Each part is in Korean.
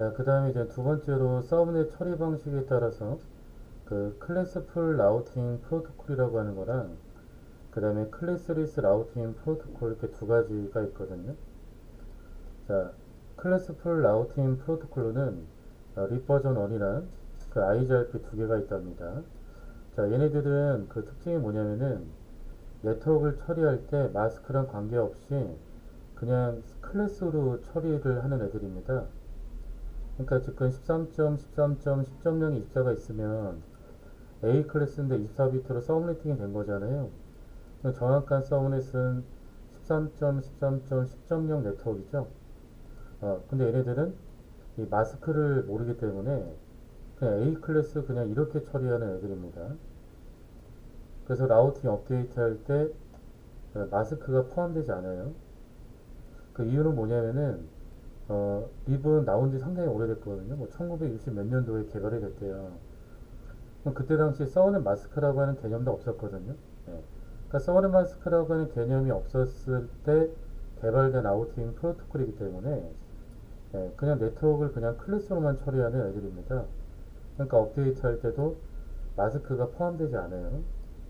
그 다음에 이제 두 번째로 서브넷 처리 방식에 따라서 그 클래스풀 라우팅 프로토콜이라고 하는 거랑 그 다음에 클래스리스 라우팅 프로토콜 이렇게 두 가지가 있거든요. 자, 클래스풀 라우팅 프로토콜로는 립 버전 1이랑 그 IGRP 두 개가 있답니다. 자, 얘네들은 그 특징이 뭐냐면은 네트워크를 처리할 때 마스크랑 관계없이 그냥 클래스로 처리를 하는 애들입니다. 그러니까 지금 13.13.10.0이 입자가 있으면 A 클래스인데 24비트로 서브네팅이 된 거잖아요. 정확한 서브넷은 13.13.10.0 네트워크이죠. 근데 얘네들은 이 마스크를 모르기 때문에 그냥 A 클래스 그냥 이렇게 처리하는 애들입니다. 그래서 라우팅 업데이트 할 때 마스크가 포함되지 않아요. 그 이유는 뭐냐면은 립은 나온 지 상당히 오래됐거든요. 뭐 1960 몇 년도에 개발이 됐대요. 그때 당시 서브넷 마스크라고 하는 개념도 없었거든요. 예. 그러니까 서브넷 마스크라고 하는 개념이 없었을 때 개발된 아우팅 프로토콜이기 때문에 그냥 네트워크를 그냥 클래스로만 처리하는 애들입니다. 그러니까 업데이트 할 때도 마스크가 포함되지 않아요.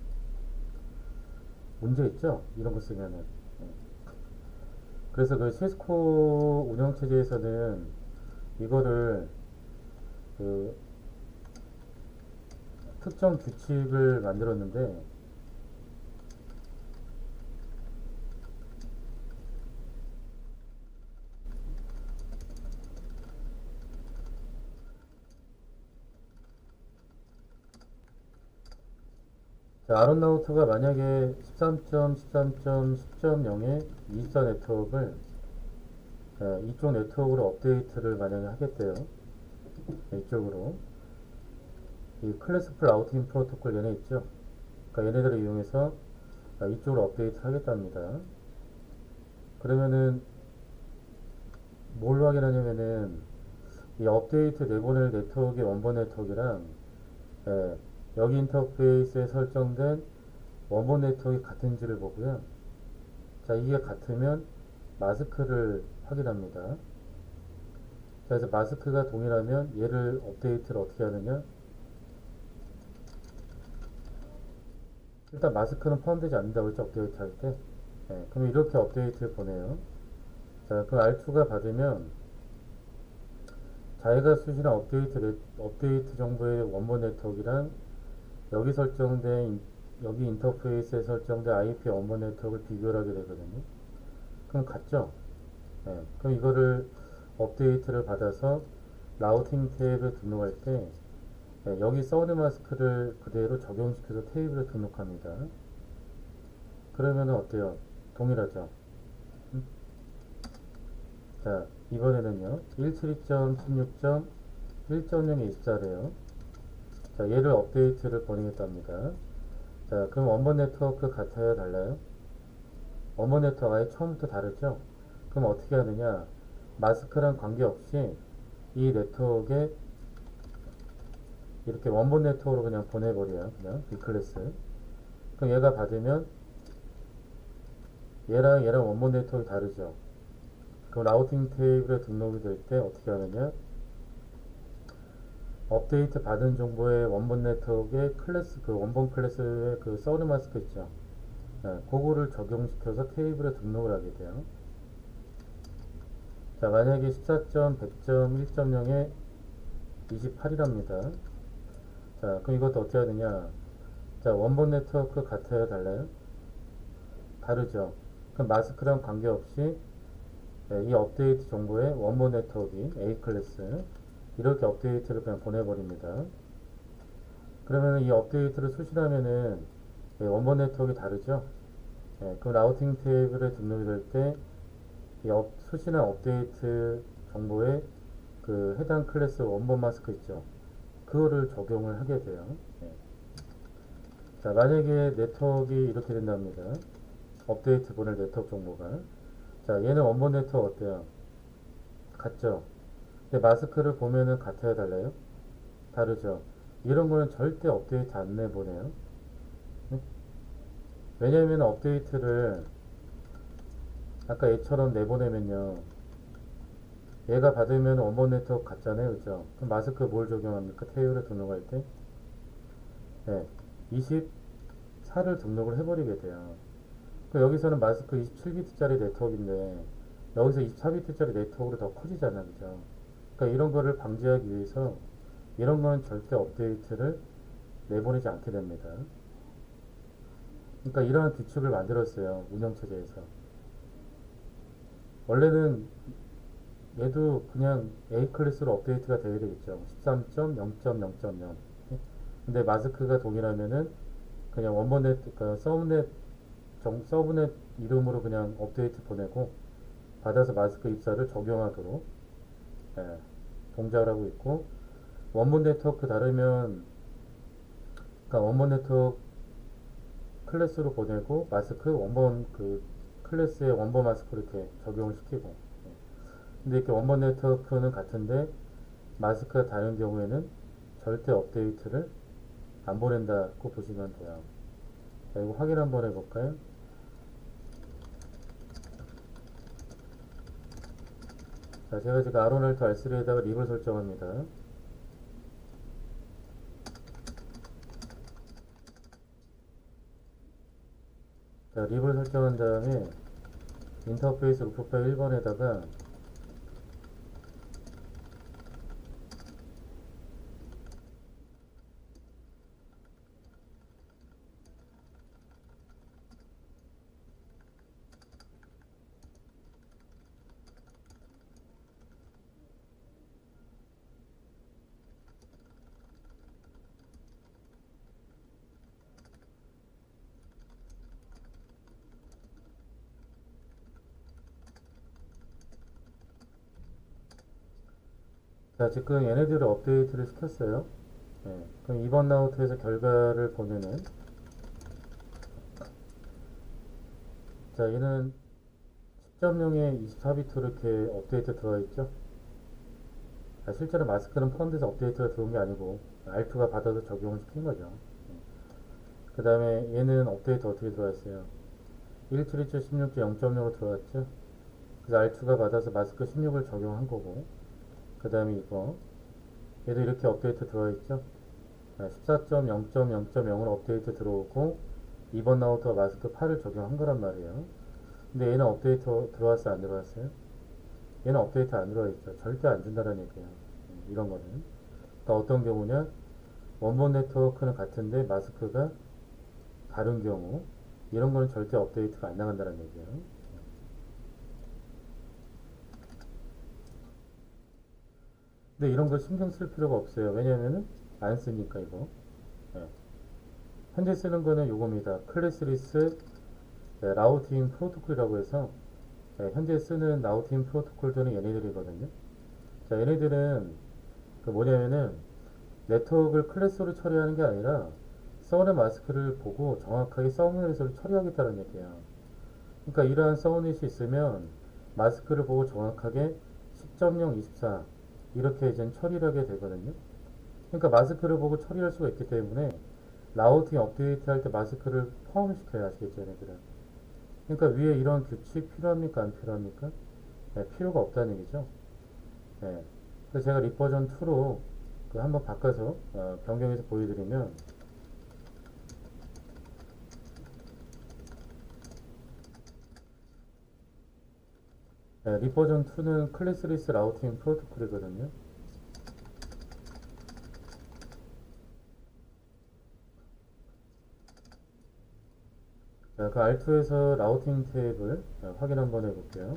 문제 있죠? 이런 거 쓰면은. 예. 그래서 그 시스코 운영체제에서는 이거를 그 특정 규칙을 만들었는데 아론나우트가 만약에 13.13.10.0의 24 네트워크를 이쪽 네트워크로 업데이트를 만약에 하겠대요. 이쪽으로 이 클래스풀 라우팅 프로토콜 얘네 있죠. 그러니까 얘네들을 이용해서 이쪽으로 업데이트 하겠답니다. 그러면은 뭘 확인하냐면은 이 업데이트 내보낼 네트워크의 원본 네트워크랑 예, 여기 인터페이스에 설정된 원본 네트워크가 같은지를 보고요. 자, 이게 같으면 마스크를 확인합니다. 자, 그래서 마스크가 동일하면 얘를 업데이트를 어떻게 하느냐? 일단 마스크는 포함되지 않는다고 했죠, 업데이트 할 때. 그럼 이렇게 업데이트를 보내요. 자, 그 R2가 받으면 자기가 수신한 업데이트 정보의 원본 네트워크랑 여기 설정된 여기 인터페이스에 설정된 IP 원본 네트워크를 비교를 하게 되거든요. 그럼 같죠? 그럼 이거를 업데이트를 받아서 라우팅 테이블에 등록할 때 여기 서드 마스크를 그대로 적용시켜서 테이블에 등록합니다. 그러면은 어때요? 동일하죠? 음? 자, 이번에는요. 172.16.1.0의 입자래요. 자, 얘를 업데이트를 보내겠답니다. 자, 그럼 원본 네트워크 같아요? 달라요? 원본 네트워크 아예 처음부터 다르죠? 그럼 어떻게 하느냐? 마스크랑 관계없이 이 네트워크에 이렇게 원본 네트워크로 그냥 보내버려요. 그냥 이 클래스. 그럼 얘가 받으면 얘랑 원본 네트워크 다르죠. 그럼 라우팅 테이블에 등록이 될 때 어떻게 하느냐? 업데이트 받은 정보의 원본 네트워크에 클래스 그 원본 클래스의 그 서브 마스크 있죠. 그거를 적용시켜서 테이블에 등록을 하게 돼요. 자, 만약에 14.100.1.0에 28이랍니다. 자, 그럼 이것도 어떻게 하느냐? 자, 원본 네트워크 같아요, 달라요? 다르죠. 그럼 마스크랑 관계없이 이 업데이트 정보의 원본 네트워크 A 클래스 이렇게 업데이트를 그냥 보내버립니다. 그러면 이 업데이트를 수신하면은 원본 네트워크가 다르죠. 그 라우팅 테이블에 등록이 될 때 이 수신한 업데이트 정보에 그 해당 클래스 원본 마스크 있죠. 그거를 적용을 하게 돼요. 예. 자, 만약에 네트워크가 이렇게 된답니다. 업데이트 보낼 네트워크 정보가. 자, 얘는 원본 네트워크 어때요? 같죠? 근데 마스크를 보면은 같아요, 달라요? 다르죠? 이런 거는 절대 업데이트 안 내보내요. 응? 왜냐면 업데이트를 아까 얘처럼 내보내면요. 얘가 받으면 원본 네트워크 같잖아요. 그죠? 그럼 마스크 뭘 적용합니까? 테이블에 등록할 때? 네, 24를 등록을 해버리게 돼요. 여기서는 마스크 27비트짜리 네트워크인데 여기서 24비트짜리 네트워크로 더 커지잖아. 그죠? 그러니까 이런 거를 방지하기 위해서 이런 거는 절대 업데이트를 내보내지 않게 됩니다. 그러니까 이러한 규칙을 만들었어요. 운영체제에서. 원래는 얘도 그냥 A 클래스로 업데이트가 되어야 되겠죠. 13.0.0.0. 근데 마스크가 동일하면은 그냥 원본넷, 그러니까 서브넷 이름으로 그냥 업데이트 보내고 받아서 마스크 입사를 적용하도록 예, 동작을 하고 있고, 원본 네트워크 다르면 그러니까 원본 네트워크 클래스로 보내고 마스크 원본 그 클래스의 원본 마스크 이렇게 적용을 시키고 예. 근데 이렇게 원본 네트워크는 같은데 마스크가 다른 경우에는 절대 업데이트를 안 보낸다고 보시면 돼요. 자, 이거 확인 한번 해볼까요? 자, 제가 지금 아로날트 R3에다가 립을 설정합니다. 자, 립을 설정한 다음에 인터페이스 루프 파일 1번에다가 자, 지금 얘네들을 업데이트를 시켰어요. 네, 그럼 이번 라우트에서 결과를 보면은 자, 얘는 10.0에 24비트 이렇게 업데이트 들어와 있죠. 아, 실제로 마스크는 펀드에서 업데이트가 들어온 게 아니고 R2가 받아서 적용을 시킨 거죠. 그 다음에 얘는 업데이트 어떻게 들어왔어요? 1.7.16.0.0으로 들어왔죠. 그래서 R2가 받아서 마스크 16을 적용한 거고, 그 다음에 이거 얘도 이렇게 업데이트 들어와 있죠. 14.0.0.0으로 업데이트 들어오고 이번 라우터가 마스크 8을 적용한 거란 말이에요. 근데 얘는 업데이트 들어왔어요? 안 들어왔어요? 얘는 업데이트 안 들어와 있죠. 절대 안 준다는 얘기예요. 이런 거는. 그러니까 어떤 경우냐? 원본 네트워크는 같은데 마스크가 다른 경우, 이런 거는 절대 업데이트가 안 나간다는 얘기예요. 근데 이런 거 신경 쓸 필요가 없어요. 왜냐면은 안 쓰니까 이거. 네. 현재 쓰는 거는 요겁니다. 클래스리스 라우팅 프로토콜이라고 해서 현재 쓰는 라우팅 프로토콜들은 얘네들이거든요. 자, 얘네들은 그 뭐냐면은 네트워크를 클래스로 처리하는 게 아니라 서브넷 마스크를 보고 정확하게 서브넷을 처리하겠다는 얘기야. 그러니까 이러한 서브넷이 있으면 마스크를 보고 정확하게 10.0, 24 이렇게 이제 처리를 하게 되거든요. 그러니까 마스크를 보고 처리할 수가 있기 때문에 라우팅 업데이트 할 때 마스크를 포함시켜야 하시겠죠, 얘네들은. 그러니까 위에 이런 규칙 필요합니까? 안 필요합니까? 네, 필요가 없다는 얘기죠. 네. 그래서 제가 립버전 2로 그 한번 바꿔서 변경해서 보여드리면 네, 립버전 2는 클래스리스 라우팅 프로토콜이거든요. 자, 그 R2에서 라우팅 테이블 확인 한번 해볼게요.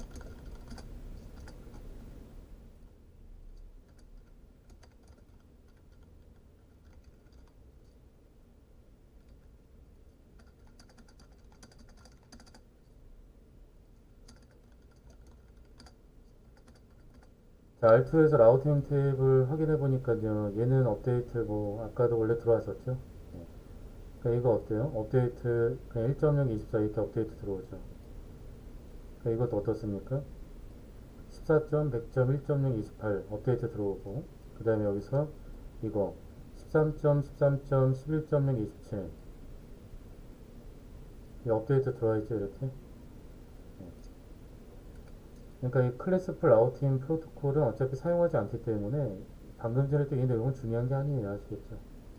자, R2에서 라우팅 테이블 확인해 보니까요. 얘는 업데이트 뭐 아까도 원래 들어왔었죠. 네. 그러니까 이거 어때요? 업데이트 그냥 1.0, 24 이렇게 업데이트 들어오죠. 그러니까 이것도 어떻습니까? 14.100.1.0, 28 업데이트 들어오고, 그 다음에 여기서 이거 13.13.11.0, 27 이 업데이트 들어와 있죠, 이렇게. 네. 그러니까 이 클래스풀 라우팅 프로토콜은 어차피 사용하지 않기 때문에 방금 전에 또 이 내용은 중요한 게 아니에요. 아시겠죠?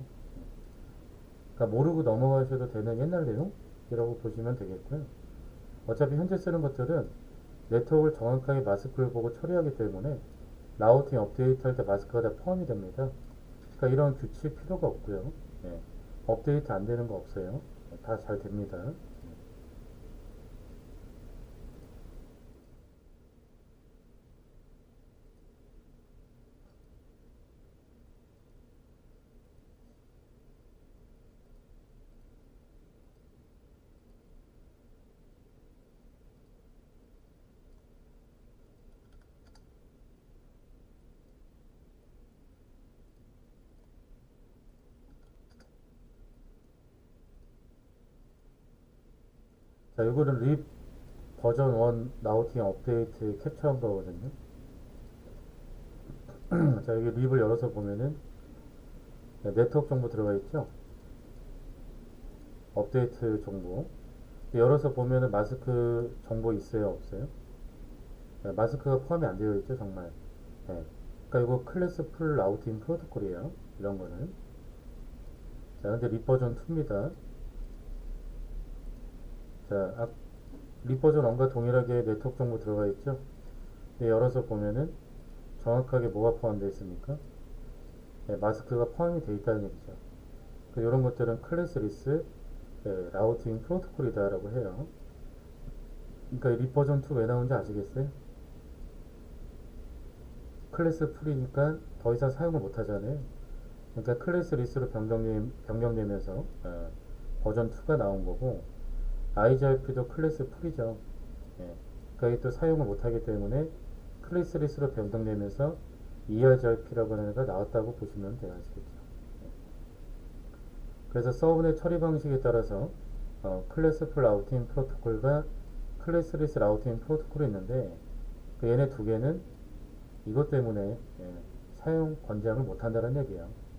그러니까 모르고 넘어가셔도 되는 옛날 내용이라고 보시면 되겠고요. 어차피 현재 쓰는 것들은 네트워크를 정확하게 마스크를 보고 처리하기 때문에 라우팅 업데이트 할 때 마스크가 다 포함이 됩니다. 그러니까 이런 규칙 필요가 없고요. 예. 업데이트 안 되는 거 없어요. 다 잘 됩니다. 자, 이거는 립 버전 1 라우팅 업데이트 캡처한 거거든요. 자, 여기 립을 열어서 보면은 네트워크 정보 들어가 있죠. 업데이트 정보. 열어서 보면은 마스크 정보 있어요, 없어요? 네, 마스크가 포함이 안 되어 있죠, 정말. 네. 그러니까 이거 클래스 풀 라우팅 프로토콜이에요. 이런 거는. 자, 근데 립 버전 2입니다. 자, 립 버전 1과 동일하게 네트워크 정보 들어가 있죠. 근데 열어서 보면은 정확하게 뭐가 포함되어 있습니까? 네, 마스크가 포함이 되어 있다는 얘기죠. 이런 것들은 클래스 리스 라우팅 프로토콜이다라고 해요. 그러니까 립 버전 2 왜 나온지 아시겠어요? 클래스 풀이니까 더 이상 사용을 못 하잖아요. 그러니까 클래스 리스로 변경되면서 버전 2가 나온 거고, IGRP도 클래스 풀이죠. 예. 그러니까 또 사용을 못 하기 때문에 클래스 리스로 변경되면서 ERGRP라고 하는 애가 나왔다고 보시면 돼요. 아시겠죠? 예. 그래서 서브넷 처리 방식에 따라서 클래스 풀 라우팅 프로토콜과 클래스 리스 라우팅 프로토콜이 있는데, 얘네 두 개는 이것 때문에 사용 권장을 못 한다는 얘기예요.